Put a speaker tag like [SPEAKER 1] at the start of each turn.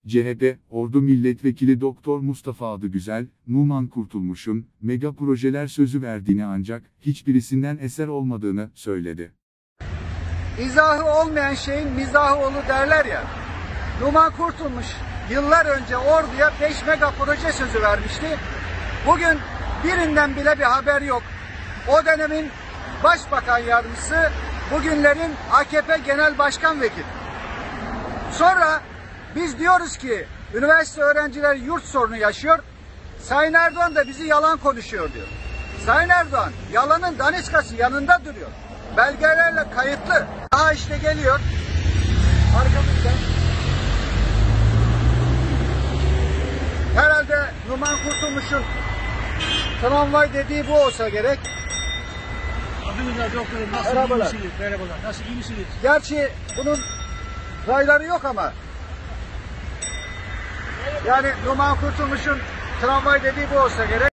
[SPEAKER 1] CHP, Ordu Milletvekili Doktor Mustafa Adıgüzel, Numan Kurtulmuş'un mega projeler sözü verdiğini ancak hiçbirisinden eser olmadığını söyledi.
[SPEAKER 2] İzahı olmayan şeyin mizahı olur derler ya. Numan Kurtulmuş yıllar önce Ordu'ya 5 mega proje sözü vermişti. Bugün birinden bile bir haber yok. O dönemin Başbakan Yardımcısı, bugünlerin AKP Genel Başkan Vekili. Sonra biz diyoruz ki üniversite öğrencileri yurt sorunu yaşıyor. Sayın Erdoğan da bizi yalan konuşuyor diyor. Sayın Erdoğan yalanın daniskası yanında duruyor. Belgelerle kayıtlı. Aha işte geliyor. Arkamızda. Herhalde Numan Kurtulmuş'un tramvay dediği bu olsa gerek.
[SPEAKER 3] Adınız doktorum, nasıl
[SPEAKER 2] Merhabalar.
[SPEAKER 3] iyi misiniz? Merhabalar. Nasıl iyi misiniz?
[SPEAKER 2] Gerçi bunun rayları yok ama. Yani Numan Kurtulmuş'un tramvay dediği bu olsa gerek.